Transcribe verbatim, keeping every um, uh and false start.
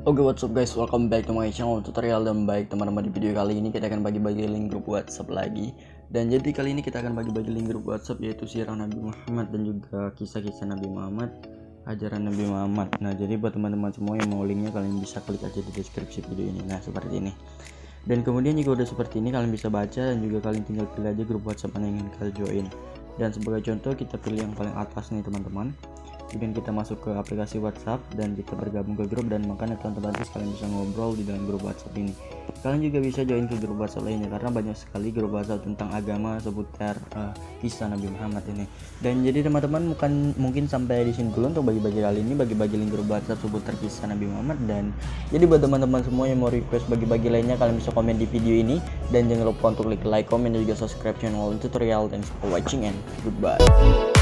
Oke, what's up guys, welcome back to my channel tutorial. Dan baik teman-teman, di video kali ini kita akan bagi-bagi link grup WhatsApp lagi. Dan jadi kali ini kita akan bagi-bagi link grup WhatsApp, yaitu sirah Nabi Muhammad dan juga kisah-kisah Nabi Muhammad, ajaran Nabi Muhammad. Nah, jadi buat teman-teman semua yang mau linknya, kalian bisa klik aja di deskripsi video ini. Nah, seperti ini. Dan kemudian jika udah seperti ini, kalian bisa baca dan juga kalian tinggal pilih aja grup WhatsApp mana yang ingin kalian join. Dan sebagai contoh, kita pilih yang paling atas nih teman-teman. Kemudian kita masuk ke aplikasi WhatsApp dan kita bergabung ke grup, dan makanya teman-teman kalian bisa ngobrol di dalam grup WhatsApp ini. Kalian juga bisa join ke grup WhatsApp lainnya karena banyak sekali grup WhatsApp tentang agama seputar uh, kisah Nabi Muhammad ini. Dan jadi teman-teman bukan mungkin sampai di sini dulu untuk bagi-bagi kali ini, bagi-bagi link grup WhatsApp seputar kisah Nabi Muhammad. Dan jadi buat teman-teman semua yang mau request bagi-bagi lainnya, kalian bisa komen di video ini, dan jangan lupa untuk klik like, comment, dan juga subscribe channel tutorial. Thanks for watching and goodbye.